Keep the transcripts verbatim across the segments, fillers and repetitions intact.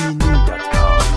นีดอทคอม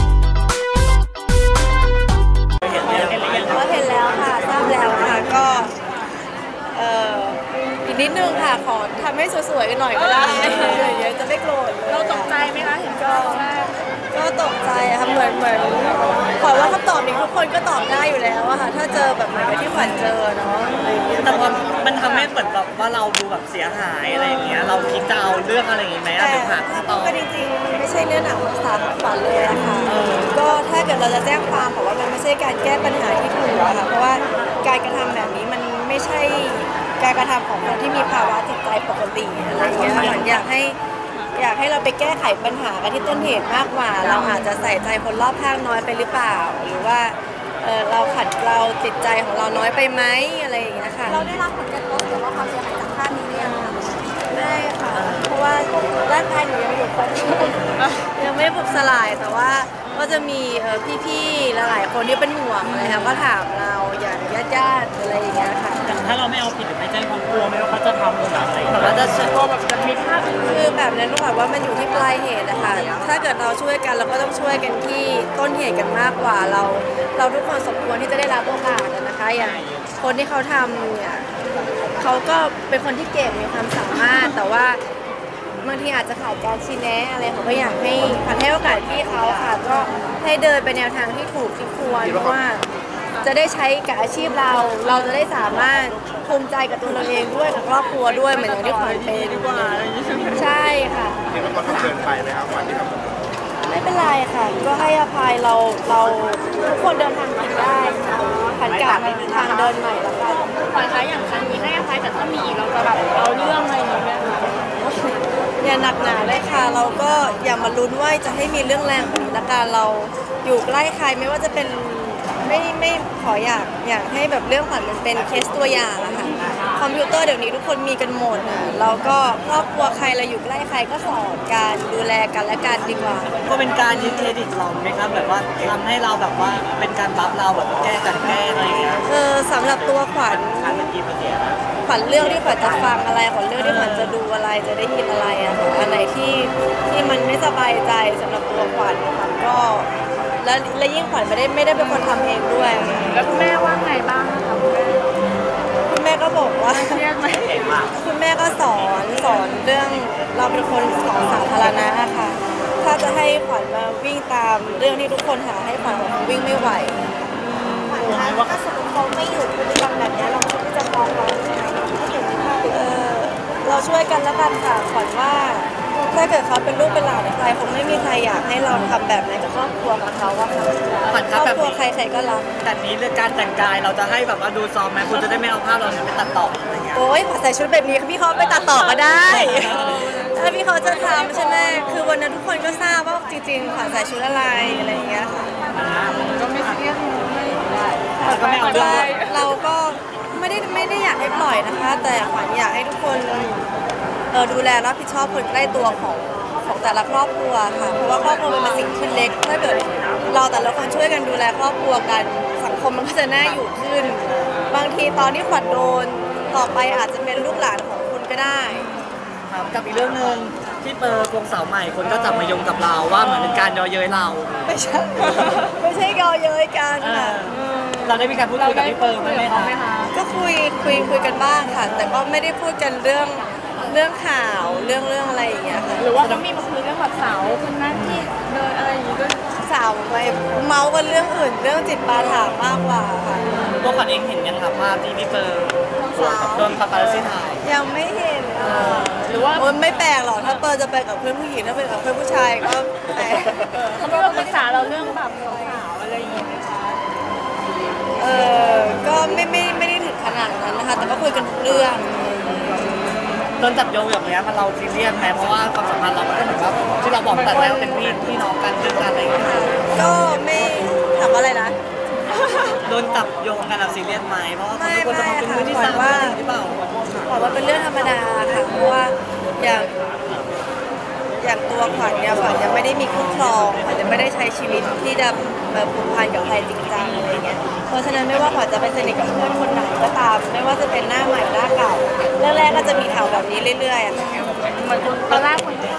เห็นแล้วก็เห็นแล้วค่ะทราบแล้วค่ะก็เอ่ออีกนิดนึงค่ะขอทำให้สวยๆกันหน่อยก็ได้เดี๋ยวจะไม่โกรธเราตกใจไหมคะเห็นก็ก็ตกใจค่ะเหมือนเหมือนขอว่าคำตอบนี้ทุกคนก็ตอบได้อยู่แล้วอะค่ะถ้าเจอแบบเหมือนกับที่ขวัญเจอเนาะแต่พอมันทำให้เหมือนแบบว่าเราดูแบบเสียหายอะไรอย่างเงี้ยเราคิดจะเอาเรื่องอะไรอย่างงี้ไหมอะเป็นหาต่อก็จริงๆมันไม่ใช่เรื่องหนังภาษาของขวัญเลยอะค่ะก็ถ้าเกิดเราจะแจ้งความบอกว่ามันไม่ใช่การแก้ปัญหาที่ถูกอะค่ะเพราะว่าการกระทำแบบนี้มันไม่ใช่การกระทำของคนที่มีภาวะจิตใจปกติอะไรอย่างเงี้ยขวัญอยากให้อยากให้เราไปแก้ไขปัญหากันที่ต้นเหตุมากกว่าเราอาจจะใส่ใจคนรอบข้างน้อยไปหรือเปล่าหรือว่าเออเราขัดเราจิตใจของเราน้อยไปไหมอะไรอย่างเงี้ยค่ะเราได้รับผลกระทบหรือว่าความเสียหายจากท่านนี้เนี่ยค่ะไม่ค่ะเพราะว่าร่างกายหนูยังอยู่ครบยังไม่บุบสลายแต่ว่าก็จะมีพี่ๆหลายๆคนที่เป็นห่วงอะไรค่ะก็ถามเราอย่างญาติๆอะไรอย่างเงี้ยค่ะถ้าเราไม่เอาผิดหรือไม่แจ้งความกลัวไม่ว่าเขาจะทำหรืออะไรแบบว่าจะเชื่อแบบจะมีค่าคือแบบนั้นหนูบอกว่ามันอยู่ที่ปลายเหตุนะคะถ้าเกิดเราช่วยกันเราก็ต้องช่วยกันที่ต้นเหตุกันมากกว่าเราเราทุกคนสมควรที่จะได้รับโอกาสนะคะอย่างคนที่เขาทำเนี่ยเขาก็เป็นคนที่เก่งมีความสามารถแต่ว่าบางทีอาจจะขาดการชี้แนะอะไรเขาก็อยากให้ผ่านให้โอกาสพี่เขาค่ะก็ให้เดินไปแนวทางที่ถูกที่ควรเพราะว่าจะได้ใช้กับอาชีพเราเราจะได้สามารถภูมิใจกับตัวเราเองด้วยกับครอบครัวด้วยเหมือนอย่างที่ขวัญเป็นดีกว่าใช่ค่ะเห็นว่าเขาเกินไปไหมครับขวัญที่ทำไม่เป็นไรค่ะก็ให้อภัยเราเราทุกคนเดินทางผิดได้ผ่านการทางเดินใหม่แล้วกันขวัญคะอย่างครั้งนี้ให้อภัยแต่ถ้ามีเราจะแบบเอาเรื่องอะไรอย่างเงี้ยอย่าหนักหนาเลยค่ะเราก็อย่ามาลุ้นว่าจะให้มีเรื่องแรงของนักการเราอยู่ใกล้ใครไม่ว่าจะเป็นไม่ไม่ขออยากอยากให้แบบเรื่องขวัญมันเป็นเคสตัวอย่างอะค่ะคอมพิวเตอร์เดี๋ยวนี้ทุกคนมีกันหมดอะเราก็ครอบครัวใครเราอยู่ใกล้ใครก็สอนการดูแลกันและกันดีกว่าก็เป็นการยึดเครดิตเราไหมครับแบบว่าทำให้เราแบบว่าเป็นการบัฟเราแบบแก้กันแก้อะไรอย่างเงี้ยเออสำหรับตัวขวัญขวัญเลือกที่ขวัญจะฟังอะไรขวัญเลือกที่ขวัญจะดูอะไรจะได้ยินอะไรอะค่ะอันไหนที่ที่มันไม่สบายใจสำหรับตัวขวัญขวัญก็แล้วและยิ่งขวัญไม่ได้ไม่ได้เป็นคนทำเองด้วยแล้วคุณแม่ว่าไงบ้างคะคุณแม่คุณแม่ก็บอกว่าเครียดไหมคุณแม่ก็สอนสอนเรื่องเราเป็นคนสอนสาธารณะค่ะถ้าจะให้ขวัญมาวิ่งตามเรื่องที่ทุกคนหาให้ขวัญวิ่งไม่ไหวถ้าสมมติเขาไม่หยุดพฤติกรรมแบบนี้เราคิดที่จะฟ้องร้องใช่ไหมเออเราช่วยกันแล้วกันค่ะขวัญว่าถ้าเกิดเขาเป็นลูกเป็นหลานใครคงไม่มีใครอยากให้เราทำแบบนั้นกับครอบครัวของเขาว่าค่ะครอบครัวใครใครก็รักแต่นี้เรื่องการแต่งกายเราจะให้แบบว่าดูซอมไหมคุณจะได้ไม่เอาภาพเราไปตัดต่ออะไรเงี้ยโอ้ยใส่ชุดแบบนี้พี่เขาไปตัดต่อก็ได้ถ้าพี่เขาจะทำใช่ไหมคือวันนั้นทุกคนก็ทราบว่าจริงๆขวัญใส่ชุดอะไรอะไรอย่างเงี้ยค่ะก็ไม่เครียดก็ไม่เอาด้วยเราก็ไม่ได้ไม่ได้อยากให้ปล่อยนะคะแต่ขวัญอยากให้ทุกคนเออดูแลรับผิดชอบคนใกล้ตัวของของแต่ละครอบครัวค่ะเพราะว่าครอบครัวมันเป็นสิ่งที่เล็กถ้าเกิดเราแต่ละคนช่วยกันดูแลครอบครัวกันสังคมมันก็จะน่าอยู่ขึ้นบางทีตอนที่ขวัญโดนต่อไปอาจจะเป็นลูกหลานของคุณก็ได้ครับกับอีกเรื่องนึงที่เปิดวงสาวใหม่คนก็จับมาโยงกับเราว่าเหมือนเป็นการย่อเย้ยเราไม่ใช่ไม่ใช่ย่อเย้ยกันค่ะเราได้มีการพูดคุยกับพี่เปิร์ไหมคะก็คุยคุยคุยกันบ้างค่ะแต่ก็ไม่ได้พูดกันเรื่องเรื่องข่าวเรื่องเรื่องอะไรอย่างเงี้ยค่ะหรือว่าเขามีมาคุยเรื่องแบบสาวคนนั้นที่เดินอะไรอย่างงี้ด้วยสาวไปเมากันเรื่องอื่นเรื่องจิตปาถามมากกว่าค่ะตัวขวัญเองเห็นยังครับภาพที่พี่เปิร์โดนปาปารัสซี่ถ่ายยังไม่เห็นหรือว่าไม่แปลกหรอกถ้าเปิร์จะไปกับเพื่อนผู้หญิงถ้าไปกับเพื่อนผู้ชายก็แปลกเขาไม่มาปรึกษาเราเรื่องแบบสาวอะไรอย่างเงี้ยนะคะเออก็ไม่ไม่ไม่ได้ถึงขนาดนั้นนะคะแต่ก็คุยกันทุกเรื่องโดนจับโยงอย่างนี้มันเราซีเรียสไหมเพราะว่าความสัมพันธ์เราก็เหมือนว่าที่เราบอกแต่แล้วเป็นพี่พี่น้องกันเรื่องกันอะไรอย่างเงี้ยก็ไม่ถามอะไรนะโดนจับโยงกันเราซีเรียสไหมเพราะว่าไม่คนจะมาเป็นมือที่สามว่าหรือเปล่าบอกว่าเป็นเรื่องธรรมดาค่ะเพราะว่าอย่างอย่างตัวขวัญเนี่ยขวัญยังไม่ได้มีคู่ครองขวัญยังไม่ได้ใช้ชีวิตที่จะแบบผูกพันกับใครจริงจังอะไรเงี้ยเพราะฉะนั้นไม่ว่าขวัญจะไปสนิทกับเพื่อนคนไหนก็ตามไม่ว่าจะเป็นหน้าใหม่หน้าเก่าแรกๆก็จะมีข่าวแบบนี้เรื่อยๆอะเหมือนตอนแรกคนเข้าใจว่า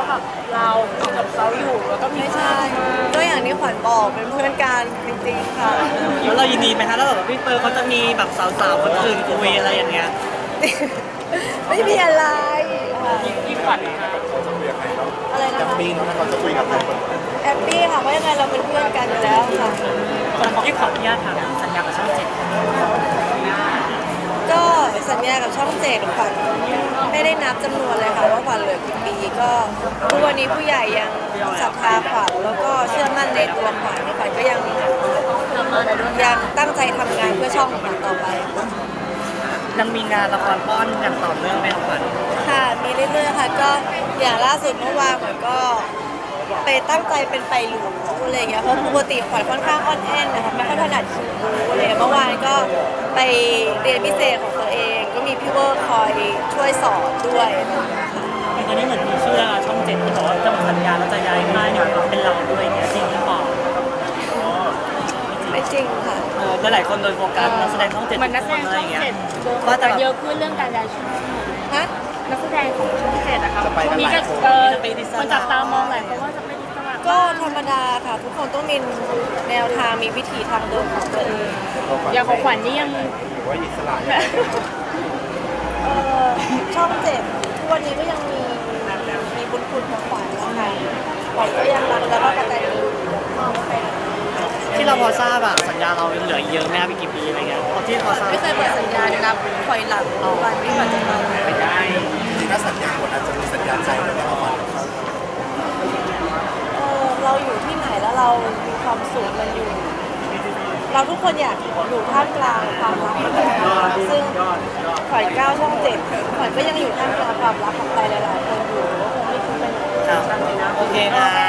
แบบเราอยู่กับเขาอยู่แล้วก็มีไม่ใช่ก็อย่างที่ขวัญบอกเป็นเพื่อนกันจริงๆค่ะแล้วเรายินดีไหมคะถ้าแบบพี่เตอร์เขาจะมีแบบสาวๆคนอื่นคุยอะไรอย่างเงี้ยไม่มีอะไรค่ะมีขวัญนะคะอะไรแฮนะปคะปี้เนาะเขาจะคุยกับใครคนแฮปปี้ค่ะเพราะยังไงเราเป็นเพื่อนกันอยู่แล้วค่ะส่วนของที่ขออนุญาตถามสัญญากับช่องเจ็ดก็สัญญากับช่องเจ็ดขวัญไม่ได้นับจำนวนเลยค่ะว่าขวัญเหลือกี่ปีก็ทุกวันนี้ผู้ใหญ่ยังศรัทธาขวัญแล้วก็เชื่อมั่นในตัวขวัญขวัญก็ยังยังตั้งใจทำงานเพื่อช่องของขวัญต่อไปยังมีงานละครป้อนอย่างต่อเนื่องไหมครับขวัญค่ะมีเรื่อยๆค่ะก็อย่างล่าสุดเมื่อวานขวัญก็ไปตั้งใจเป็นไปหลูอะไรอย่างเงี้ยเพราะปกติขวัญค่อนข้างอ่อนแอนนะคะไม่ค่อยถนัดคิวบูอะไรเงี้ยเมื่อวานก็ไปเรียนพิเศษของตัวเอง ก็มีพี่เวอร์คอยช่วยสอนด้วยนะคะตอนนี้เหมือนมีเชื่อช่องเจ็ดที่บอกว่าจะหมดสัญญาแล้วจะย้ายค่ายเนี่ยเป็นเราด้วยเนี่ยจริงหรือเปล่าไม่จริงค่ะเออหลายคนโดยโฟกัสนักแสดงช่องเจ็ดเหมือนนักแสดงอะไรช่อองย่างเงี้ยเจ็ดโดนว่าแต่แบบเยอะขึ้นเรื่องการย้ายช่องฮะนักแสดงของช่องเจ็ดนะครับจะไปกันมีหลายก็คนเออจะไปอิสระคนจับตามองหลายคนว่าจะไปอิสระก็ธรรมดาค่ะ ทุกคนต้องมีแนวทางมีวิถีทางเดินของตัวเองอย่างของขวัญนี่ยังหรือว่าอิสระอย่างไรเอ่อช่องเจ็ดทุกวันนี้ก็ยังมีมีบุญคุณของขวัญนะคะขวัญก็ยังรักแล้วก็กระตันยูมองว่าใครนะที่เราพอทราบอะสัญญาเรายังเหลืออีกเยอะไหมครับอีกกี่ปีอะไรเงี้ยพอที่พอทราบไม่เคยเปิดสัญญาณนับถอยหลังวันที่ขวัญจะมาไม่ได้จริงๆถ้าสัญญาหมดอาจจะมีสัญญาใจกันแล้ววันเขาเออเราอยู่ที่ไหนแล้วเรามีความสุขมันอยู่ เราทุกคนอยากอยู่ท่ามกลางความรักนะคะซึ่งขวัญก้าวช่องเจ็ดขวัญก็ยังอยู่ท่ามกลางความรักของใครหลายๆคนอยู่ก็คงไม่ทิ้งไปไหนครับโอเคครับ